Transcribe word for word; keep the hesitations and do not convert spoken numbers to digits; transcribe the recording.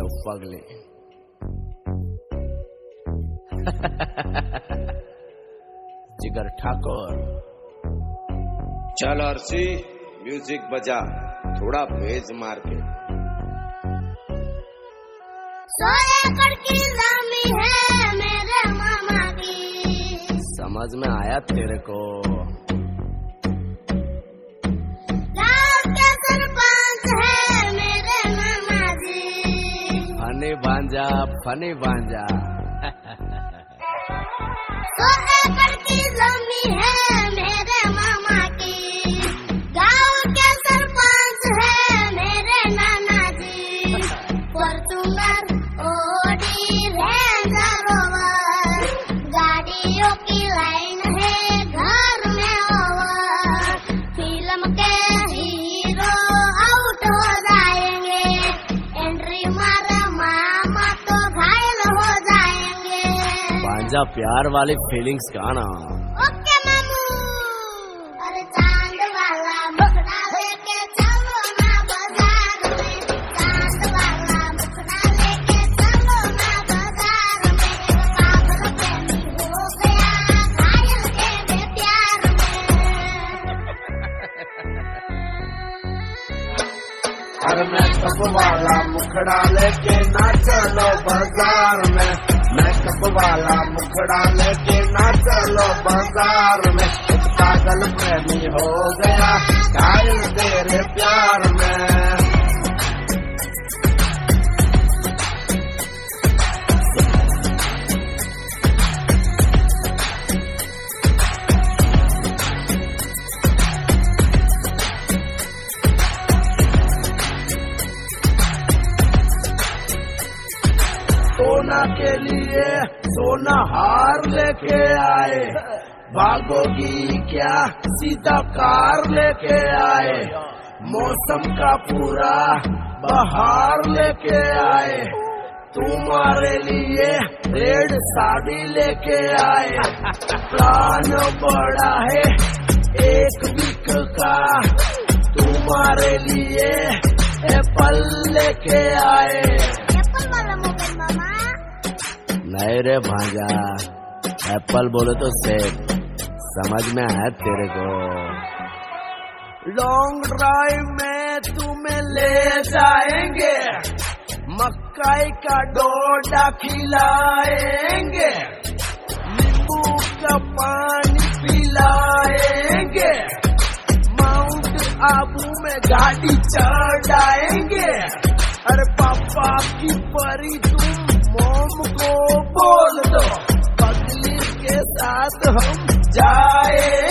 पगले। जिगर ठाकुर। चल अर्शी म्यूजिक बजा, थोड़ा बेज मार के। सौ एकड़ की जमीन है मेरे मामा की। समझ में आया तेरे को? गाँव के सरपंच है मेरे मामा जी। फनी भांजा, फनी भांजा। सौ एकड़ की जमीन है मेरे मामा की। गाँव के सरपंच है मेरे नाना जी। फॉर्च्यूनर, ऑडी, रेंजर रोवर, गाड़ियों की लाइन है घर में ओवर। फिल्म के हीरो आउट हो जाएंगे, एंट्री मारे मामा तो घायल हो जाएंगे। भांजा प्यार वाली फीलिंग्स गाना। ओके मामू। अरे चांद वाला मुखड़ा लेके चलो ना बाजार में। चांद वाला मुखड़ा लेके चलो ना बाजार में। एक पागल प्रेमी हो गया घायल तेरे प्यार में। अरे मेकअप वाला मुखड़ा लेके ना चलो बाजार में। मेकअप वाला मुखड़ा लेके ना चलो बाजार में। एक पागल प्रेमी हो गया घायल तेरे प्यार में। सोना के लिए सोना हार लेके आए, भागोगी क्या सीधा कार लेके आए। मौसम का पूरा बहार लेके आए, तुम्हारे लिए रेड साड़ी लेके आए। प्लान बड़ा है एक वीक का, तुम्हारे लिए एप्पल लेके आए। एप्पल वाला मोबाइल मामा। नहीं रे भांजा, एप्पल बोले तो सेब। समझ में आया तेरे को? लॉन्ग ड्राइव में तुम्हें ले जाएंगे, मक्काई का डोडा खिलाएंगे, नींबू का पानी पिलाएंगे, माउंट आबू में गाड़ी चढ़ाएंगे। अरे पापा की परी तुम मोम को बोल दो, पगली के साथ हम जाए